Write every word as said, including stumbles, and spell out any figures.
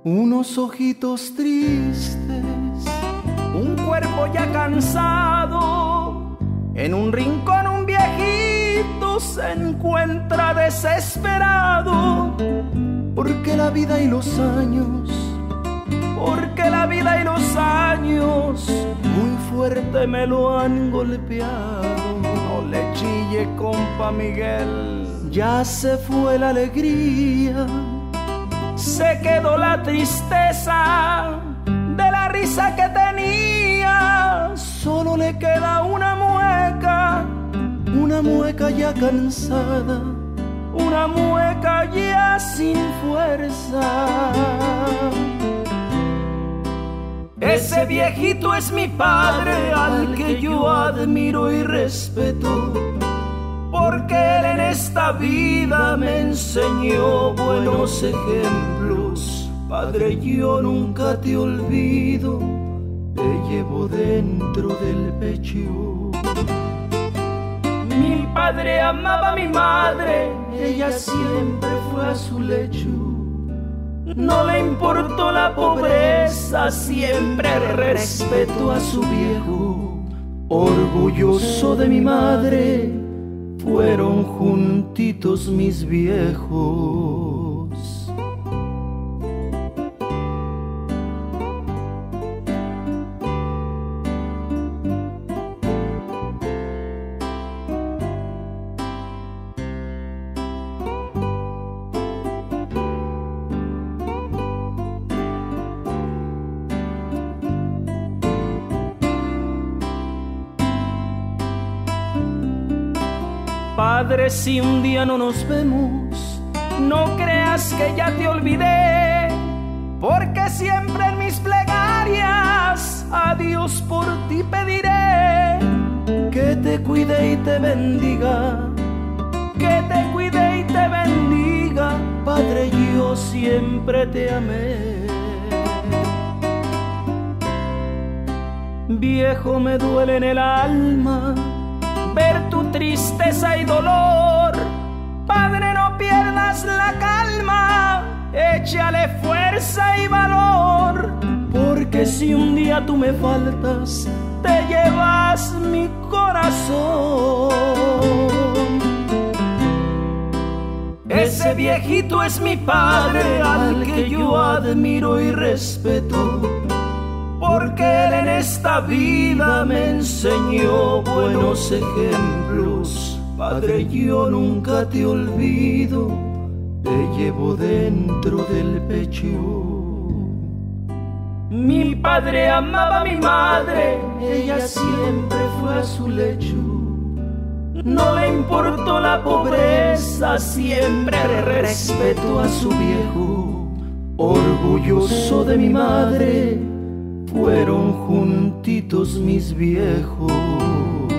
unos ojitos tristes, un cuerpo ya cansado. En un rincón un viejito se encuentra desesperado, porque la vida y los años, porque la vida y los años muy fuerte me lo han golpeado. No le chille, compa Miguel, ya se fue la alegría, se quedó la tristeza de la risa que tenía. Solo le queda una mueca, una mueca ya cansada, una mueca ya sin fuerza. Ese viejito es mi padre, al que yo admiro y respeto, porque él en esta vida me enseñó buenos ejemplos. Padre, yo nunca te olvido, te llevo dentro del pecho. Mi padre amaba a mi madre, ella siempre fue a su lecho. No le importó la pobreza, siempre respetó a su viejo. Orgulloso de mi madre, fueron juntitos mis viejos. Padre, si un día no nos vemos, no creas que ya te olvidé, porque siempre en mis plegarias a Dios por ti pediré. Que te cuide y te bendiga, que te cuide y te bendiga. Padre, yo siempre te amé. Viejo, me duele en el alma ver tu tristeza y dolor. Padre, no pierdas la calma, échale fuerza y valor, porque si un día tú me faltas, te llevas mi corazón. Ese viejito es mi padre, al que yo admiro y respeto, porque él en esta vida me enseñó buenos ejemplos. Padre, yo nunca te olvido, te llevo dentro del pecho. Mi padre amaba a mi madre, ella siempre fue a su lecho. No le importó la pobreza, siempre respetó a su viejo. Orgulloso de mi madre, fueron juntitos mis viejos.